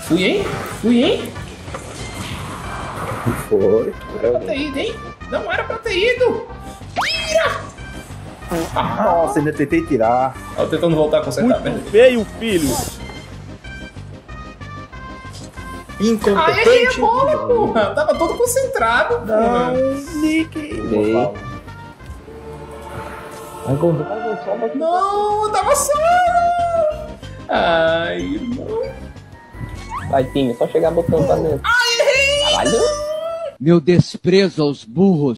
Fui, hein? Fui, hein? Foi. Era pra ter ido, hein? Não era pra ter ido! Tira! Nossa, ainda tentei tirar. Eu tentando voltar a consertar, velho. Feio, filho. Ah, errei a bola, porra! Tava todo concentrado, porra. Nick. Vai, Gordo, sobe aqui. Não, eu tava só! Ai, irmão. Vai, time, só chegar botando pra dentro. Ai, errei! Caralho. Meu desprezo aos burros.